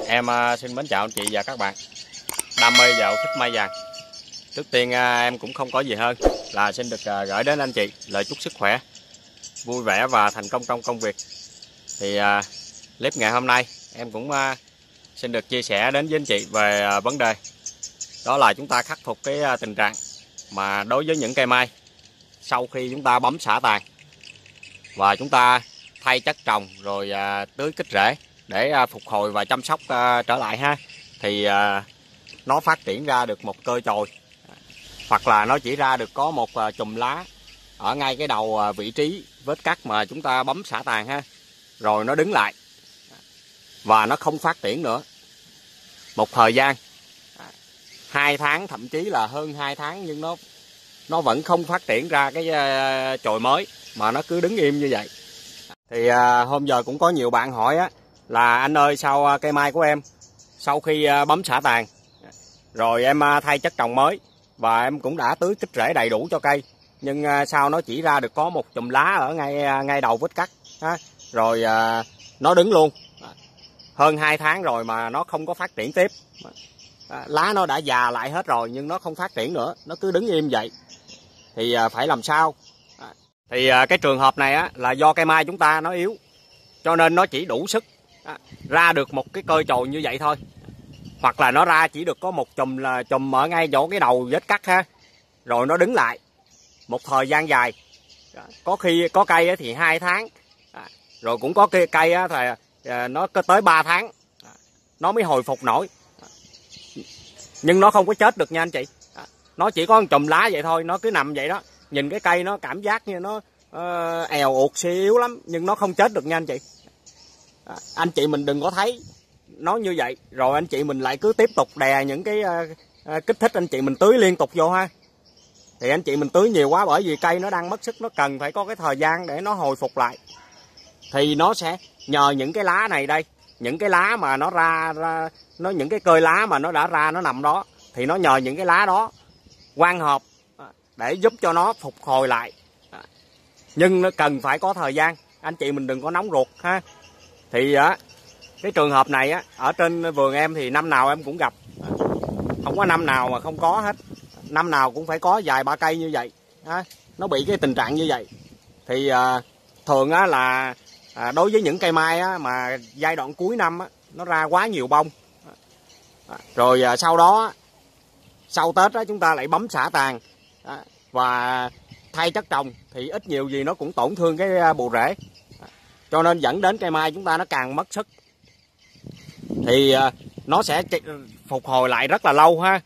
Em xin mến chào anh chị và các bạn đam mê dạo thích mai vàng. Trước tiên em cũng không có gì hơn là xin được gửi đến anh chị lời chúc sức khỏe, vui vẻ và thành công trong công việc. Thì clip ngày hôm nay em cũng xin được chia sẻ đến với anh chị về vấn đề đó là chúng ta khắc phục cái tình trạng mà đối với những cây mai sau khi chúng ta bấm xả tàn và chúng ta thay chất trồng rồi tưới kích rễ để phục hồi và chăm sóc trở lại ha, thì nó phát triển ra được một cơ chồi, hoặc là nó chỉ ra được có một chùm lá ở ngay cái đầu vị trí vết cắt mà chúng ta bấm xả tàn ha, rồi nó đứng lại và nó không phát triển nữa. Một thời gian 2 tháng, thậm chí là hơn 2 tháng, nhưng nó vẫn không phát triển ra cái chồi mới mà nó cứ đứng im như vậy. Thì hôm giờ cũng có nhiều bạn hỏi á, là anh ơi sao cây mai của em sau khi bấm xả tàn rồi em thay chất trồng mới và em cũng đã tưới kích rễ đầy đủ cho cây, nhưng sao nó chỉ ra được có một chùm lá ở ngay đầu vết cắt ha, rồi nó đứng luôn hơn 2 tháng rồi mà nó không có phát triển tiếp. Lá nó đã già lại hết rồi nhưng nó không phát triển nữa, nó cứ đứng im vậy. Thì phải làm sao? Thì cái trường hợp này á, là do cây mai chúng ta nó yếu, cho nên nó chỉ đủ sức ra được một cái cơ chồi như vậy thôi, hoặc là nó ra chỉ được có một chùm ở ngay chỗ cái đầu vết cắt ha, rồi nó đứng lại một thời gian dài. Có khi có cây thì 2 tháng, rồi cũng có cây thì nó có tới 3 tháng nó mới hồi phục nổi, nhưng nó không có chết được nha anh chị. Nó chỉ có một chùm lá vậy thôi, nó cứ nằm vậy đó. Nhìn cái cây nó cảm giác như nó èo uột suy yếu lắm, nhưng nó không chết được nha anh chị. Anh chị mình đừng có thấy nó như vậy rồi anh chị mình lại cứ tiếp tục đè những cái kích thích anh chị mình tưới liên tục vô ha. Thì anh chị mình tưới nhiều quá, bởi vì cây nó đang mất sức, nó cần phải có cái thời gian để nó hồi phục lại. Thì nó sẽ nhờ những cái lá này đây, những cái lá mà nó ra những cái cơi lá mà nó đã ra nó nằm đó, thì nó nhờ những cái lá đó quang hợp để giúp cho nó phục hồi lại. Nhưng nó cần phải có thời gian, anh chị mình đừng có nóng ruột ha. Thì cái trường hợp này ở trên vườn em thì năm nào em cũng gặp, không có năm nào mà không có hết, năm nào cũng phải có vài ba cây như vậy nó bị cái tình trạng như vậy. Thì thường là đối với những cây mai mà giai đoạn cuối năm nó ra quá nhiều bông, rồi sau đó sau Tết chúng ta lại bấm xả tàn và thay chất trồng, thì ít nhiều gì nó cũng tổn thương cái bộ rễ, cho nên dẫn đến cây mai chúng ta nó càng mất sức. Thì nó sẽ phục hồi lại rất là lâu ha,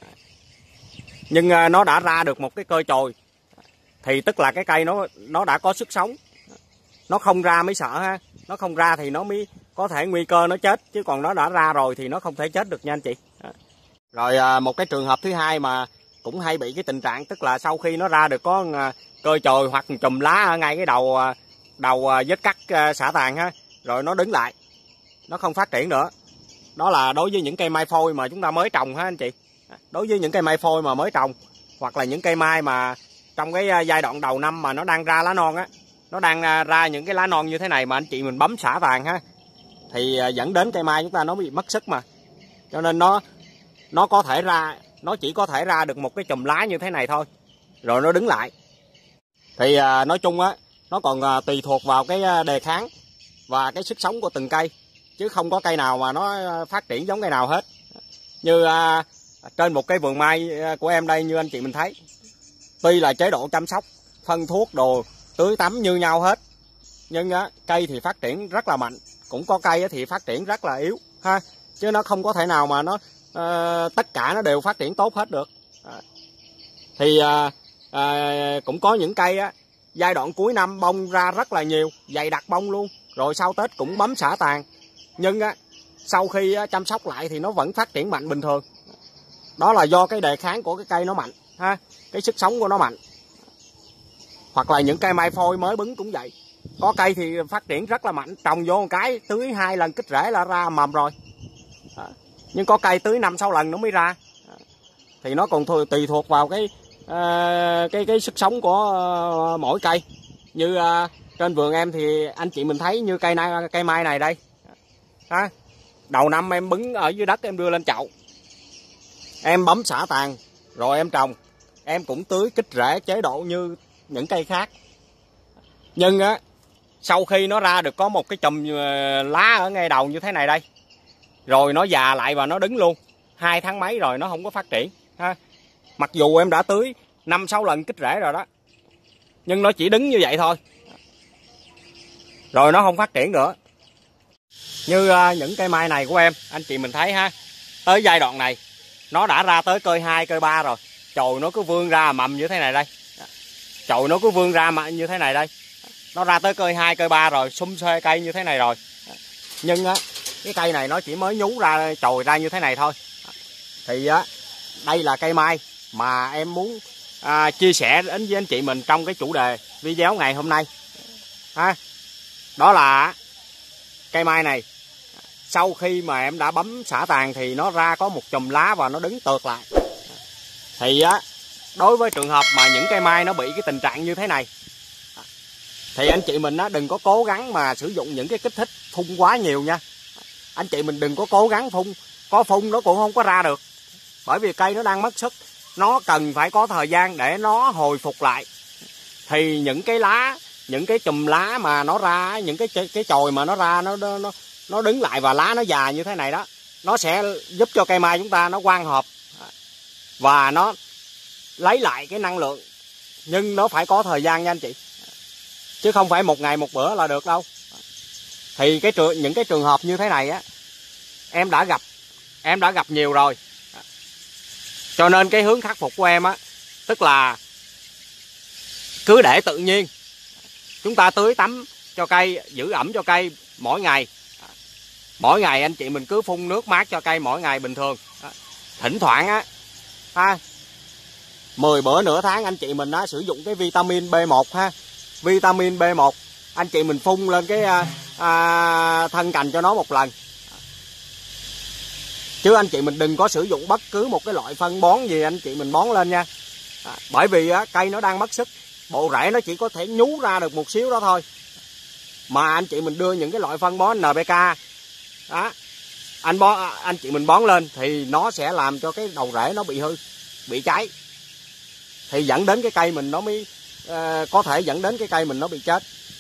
nhưng nó đã ra được một cái cơ chồi thì tức là cái cây nó đã có sức sống. Nó không ra mới sợ ha, nó không ra thì nó mới có thể nguy cơ nó chết, chứ còn nó đã ra rồi thì nó không thể chết được nha anh chị. Rồi một cái trường hợp thứ hai mà cũng hay bị cái tình trạng, tức là sau khi nó ra được có cơ chồi hoặc chùm lá ở ngay cái đầu vết cắt xả tàn ha, rồi nó đứng lại, nó không phát triển nữa. Đó là đối với những cây mai phôi mà chúng ta mới trồng ha anh chị. Đối với những cây mai phôi mà mới trồng, hoặc là những cây mai mà trong cái giai đoạn đầu năm mà nó đang ra lá non nó đang ra những cái lá non như thế này mà anh chị mình bấm xả tàn ha, thì dẫn đến cây mai chúng ta nó bị mất sức mà. Cho nên nó có thể ra, nó chỉ có thể ra được một cái chùm lá như thế này thôi, rồi nó đứng lại. Thì nói chung nó còn tùy thuộc vào cái đề kháng và cái sức sống của từng cây, chứ không có cây nào mà nó phát triển giống cây nào hết. Như trên một cái vườn mai của em đây, như anh chị mình thấy, tuy là chế độ chăm sóc, phân thuốc đồ, tưới tắm như nhau hết, nhưng cây thì phát triển rất là mạnh. Cũng có cây thì phát triển rất là yếu ha, chứ nó không có thể nào mà nó tất cả nó đều phát triển tốt hết được. Thì cũng có những cây giai đoạn cuối năm bông ra rất là nhiều, dày đặc bông luôn, rồi sau Tết cũng bấm xả tàn, nhưng sau khi chăm sóc lại thì nó vẫn phát triển mạnh bình thường. Đó là do cái đề kháng của cái cây nó mạnh ha, cái sức sống của nó mạnh. Hoặc là những cây mai phôi mới bứng cũng vậy, có cây thì phát triển rất là mạnh, trồng vô một cái tưới 2 lần kích rễ là ra mầm rồi, nhưng có cây tưới 5-6 lần nó mới ra. Thì nó còn tùy thuộc vào cái sức sống của mỗi cây. Như trên vườn em thì anh chị mình thấy như cây mai này đây Đầu năm em bứng ở dưới đất em đưa lên chậu, em bấm xả tàn rồi em trồng. Em cũng tưới kích rễ chế độ như những cây khác. Nhưng á, sau khi nó ra được có một cái chùm lá ở ngay đầu như thế này đây, rồi nó già lại và nó đứng luôn. 2 tháng mấy rồi nó không có phát triển ha. Mặc dù em đã tưới 5-6 lần kích rễ rồi đó, nhưng nó chỉ đứng như vậy thôi, rồi nó không phát triển nữa. Như những cây mai này của em, anh chị mình thấy ha, tới giai đoạn này nó đã ra tới cây 2, cây 3 rồi. Chồi nó cứ vươn ra mầm như thế này đây. Chồi nó cứ vươn ra như thế này đây. Nó ra tới cây 2, cây 3 rồi, xum xuê cây như thế này rồi. Nhưng á, cái cây này nó chỉ mới nhú ra chồi ra như thế này thôi. Thì á, đây là cây mai mà em muốn chia sẻ đến với anh chị mình trong cái chủ đề video ngày hôm nay ha. Đó là cây mai này, sau khi mà em đã bấm xả tàn thì nó ra có một chùm lá và nó đứng tược lại. Thì á, đối với trường hợp mà những cây mai nó bị cái tình trạng như thế này, thì anh chị mình á, đừng có cố gắng mà sử dụng những cái kích thích phun quá nhiều nha. Anh chị mình đừng có cố gắng phun, có phun nó cũng không có ra được, bởi vì cây nó đang mất sức. Nó cần phải có thời gian để nó hồi phục lại. Thì những cái lá, những cái chùm lá mà nó ra, những cái chồi mà nó ra, nó đứng lại và lá nó già như thế này đó, nó sẽ giúp cho cây mai chúng ta nó quang hợp và nó lấy lại cái năng lượng. Nhưng nó phải có thời gian nha anh chị, chứ không phải một ngày một bữa là được đâu. Thì những cái trường hợp như thế này á, em đã gặp nhiều rồi. Cho nên cái hướng khắc phục của em á, tức là cứ để tự nhiên. Chúng ta tưới tắm cho cây, giữ ẩm cho cây mỗi ngày. Mỗi ngày anh chị mình cứ phun nước mát cho cây mỗi ngày bình thường. Thỉnh thoảng á, 10 bữa nửa tháng anh chị mình á, sử dụng cái vitamin B1 ha. Vitamin B1 anh chị mình phun lên cái thân cành cho nó một lần. Chứ anh chị mình đừng có sử dụng bất cứ một cái loại phân bón gì anh chị mình bón lên nha. Bởi vì á, cây nó đang mất sức, bộ rễ nó chỉ có thể nhú ra được một xíu đó thôi. Mà anh chị mình đưa những cái loại phân bón NPK đó, anh chị mình bón lên thì nó sẽ làm cho cái đầu rễ nó bị hư, bị cháy. Thì dẫn đến cái cây mình nó mới có thể dẫn đến cái cây mình nó bị chết.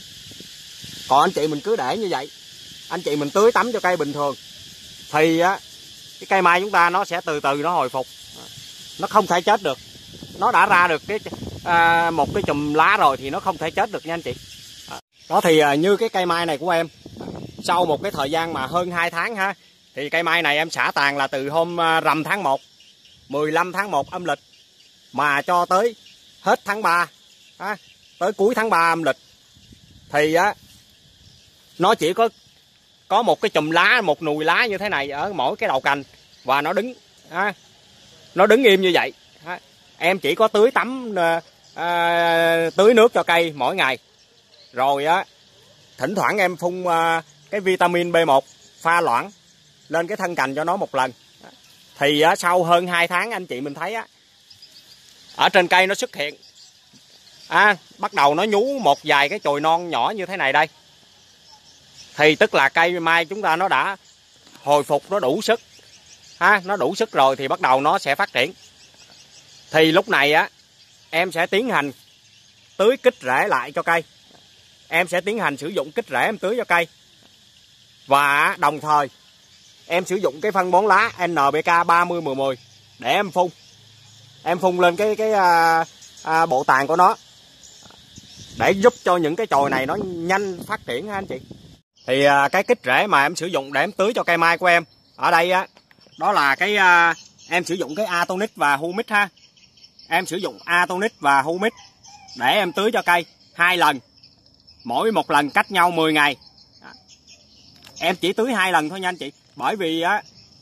Còn anh chị mình cứ để như vậy, anh chị mình tưới tắm cho cây bình thường, thì á, cái cây mai chúng ta nó sẽ từ từ nó hồi phục. Nó không thể chết được. Nó đã ra được một cái chùm lá rồi thì nó không thể chết được nha anh chị. Đó thì như cái cây mai này của em, sau một cái thời gian mà hơn 2 tháng ha, thì cây mai này em xả tàn là từ hôm rằm tháng 1, 15 tháng 1 âm lịch mà cho tới hết tháng 3 ha, tới cuối tháng 3 âm lịch. Thì á, nó chỉ có một cái chùm lá, một nùi lá như thế này ở mỗi cái đầu cành, và nó đứng nó đứng im như vậy. Em chỉ có tưới tắm, tưới nước cho cây mỗi ngày, rồi á, thỉnh thoảng em phun cái vitamin B1 pha loãng lên cái thân cành cho nó một lần. Thì á, sau hơn 2 tháng anh chị mình thấy á, ở trên cây nó xuất hiện bắt đầu nó nhú một vài cái chồi non nhỏ như thế này đây. Thì tức là cây mai chúng ta nó đã hồi phục, nó đủ sức nó đủ sức rồi thì bắt đầu nó sẽ phát triển. Thì lúc này á, em sẽ tiến hành tưới kích rễ lại cho cây. Em sẽ tiến hành sử dụng kích rễ em tưới cho cây. Và đồng thời em sử dụng cái phân bón lá NPK 30-10-10 để em phun. Em phun lên cái bộ tàn của nó để giúp cho những cái chồi này nó nhanh phát triển ha anh chị. Thì cái kích rễ mà em sử dụng để em tưới cho cây mai của em ở đây á, đó là cái em sử dụng cái Atonic và Humic ha. Em sử dụng Atonic và Humic để em tưới cho cây 2 lần, mỗi một lần cách nhau 10 ngày. Em chỉ tưới 2 lần thôi nha anh chị, bởi vì á,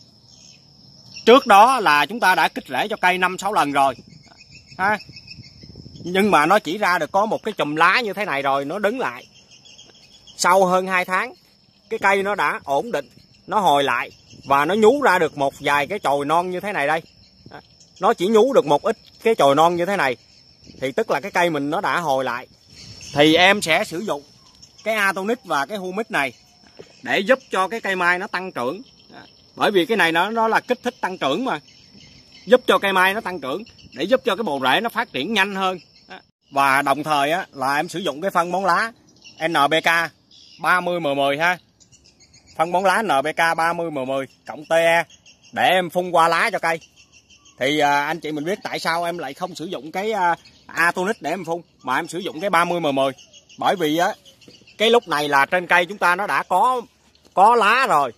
trước đó là chúng ta đã kích rễ cho cây 5-6 lần rồi ha. Nhưng mà nó chỉ ra được có một cái chùm lá như thế này rồi nó đứng lại. Sau hơn 2 tháng cái cây nó đã ổn định, nó hồi lại và nó nhú ra được một vài cái chồi non như thế này đây. Nó chỉ nhú được một ít cái chồi non như thế này, thì tức là cái cây mình nó đã hồi lại. Thì em sẽ sử dụng cái Atonic và cái Humic này để giúp cho cái cây mai nó tăng trưởng Bởi vì cái này nó là kích thích tăng trưởng mà, giúp cho cây mai nó tăng trưởng để giúp cho cái bộ rễ nó phát triển nhanh hơn. Và đồng thời á, là em sử dụng cái phân bón lá NPK 30M10 ha. Phân bón lá NPK 30M10 cộng TE để em phun qua lá cho cây. Thì anh chị mình biết tại sao em lại không sử dụng cái Atonic để em phun mà em sử dụng cái 30M10. Bởi vì á, cái lúc này là trên cây chúng ta nó đã có lá rồi.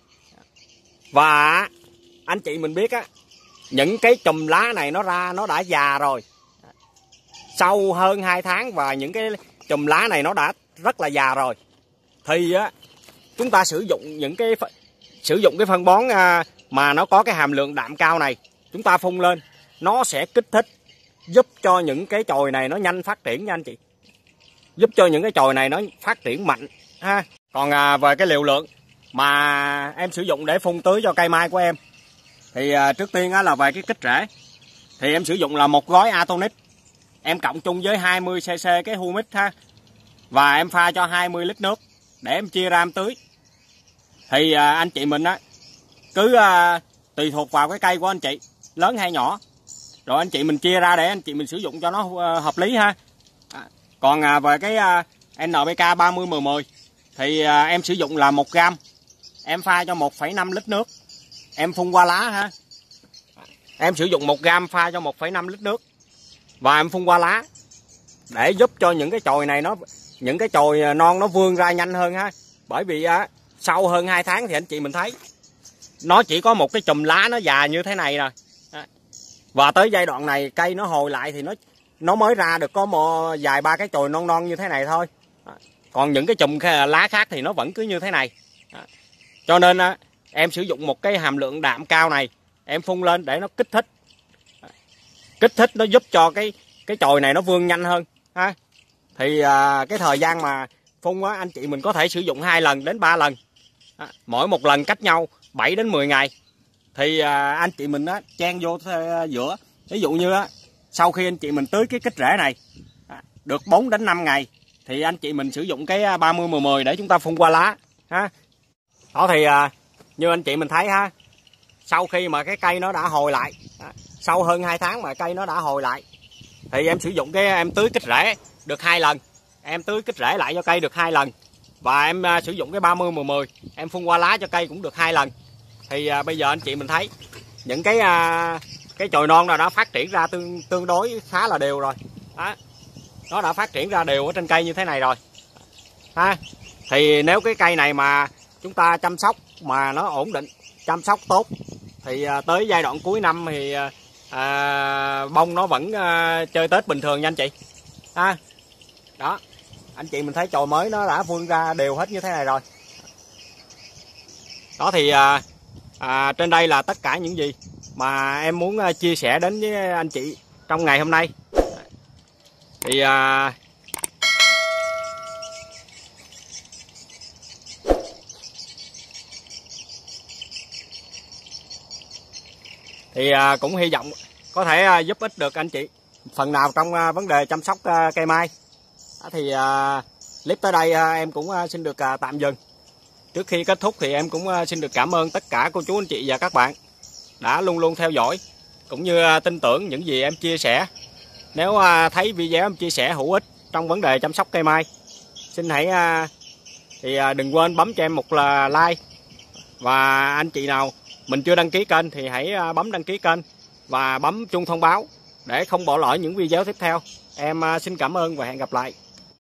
Và anh chị mình biết á, những cái chùm lá này nó đã già rồi. Sau hơn 2 tháng và những cái chùm lá này nó đã rất là già rồi. Thì á, chúng ta sử dụng cái phân bón mà nó có cái hàm lượng đạm cao này, chúng ta phun lên, nó sẽ kích thích giúp cho những cái chồi này nó nhanh phát triển nha anh chị. Giúp cho những cái chồi này nó phát triển mạnh ha. Còn về cái liều lượng mà em sử dụng để phun tưới cho cây mai của em thì trước tiên á, là về cái kích rễ thì em sử dụng là một gói Atonic, em cộng chung với 20cc cái humic ha, và em pha cho 20 lít nước để em chia ra em tưới. Thì anh chị mình á, cứ tùy thuộc vào cái cây của anh chị lớn hay nhỏ, rồi anh chị mình chia ra để anh chị mình sử dụng cho nó hợp lý ha. Còn về cái NPK 30M10 thì em sử dụng là 1 gram, em pha cho 1,5 lít nước, em phun qua lá ha. Em sử dụng 1 gram pha cho 1,5 lít nước và em phun qua lá để giúp cho những cái chồi này những cái chồi non nó vươn ra nhanh hơn ha. Bởi vì sau hơn 2 tháng thì anh chị mình thấy nó chỉ có một cái chùm lá nó già như thế này rồi. Và tới giai đoạn này cây nó hồi lại thì nó mới ra được có vài ba cái chồi non non như thế này thôi. Còn những cái chùm lá khác thì nó vẫn cứ như thế này. Cho nên em sử dụng một cái hàm lượng đạm cao này, em phun lên để nó kích thích. Kích thích nó giúp cho cái chồi này nó vươn nhanh hơn ha. Thì cái thời gian mà phun á, anh chị mình có thể sử dụng 2 lần đến 3 lần. Mỗi một lần cách nhau 7 đến 10 ngày. Thì anh chị mình chen vô giữa. Ví dụ như sau khi anh chị mình tưới cái kích rễ này được 4 đến 5 ngày thì anh chị mình sử dụng cái 30M10 để chúng ta phun qua lá ha. Đó thì như anh chị mình thấy ha, sau khi mà cái cây nó đã hồi lại, sau hơn 2 tháng mà cây nó đã hồi lại thì em sử dụng em tưới kích rễ được 2 lần, em tưới kích rễ lại cho cây được 2 lần, và em sử dụng cái 30M10 em phun qua lá cho cây cũng được 2 lần. Thì bây giờ anh chị mình thấy những cái chồi non nào đã phát triển ra tương đối khá là đều rồi đó. Nó đã phát triển ra đều ở trên cây như thế này rồi ha. Thì nếu cái cây này mà chúng ta chăm sóc mà nó ổn định, chăm sóc tốt thì tới giai đoạn cuối năm thì bông nó vẫn chơi Tết bình thường nha anh chị ha. Đó, anh chị mình thấy chồi mới nó đã vươn ra đều hết như thế này rồi. Đó thì trên đây là tất cả những gì mà em muốn chia sẻ đến với anh chị trong ngày hôm nay. Thì cũng hy vọng có thể giúp ích được anh chị phần nào trong vấn đề chăm sóc cây mai. Thì clip tới đây em cũng xin được tạm dừng. Trước khi kết thúc thì em cũng xin được cảm ơn tất cả cô chú anh chị và các bạn đã luôn luôn theo dõi cũng như tin tưởng những gì em chia sẻ. Nếu thấy video em chia sẻ hữu ích trong vấn đề chăm sóc cây mai, xin hãy đừng quên bấm cho em một like. Và anh chị nào mình chưa đăng ký kênh thì hãy bấm đăng ký kênh và bấm chuông thông báo để không bỏ lỡ những video tiếp theo. Em xin cảm ơn và hẹn gặp lại.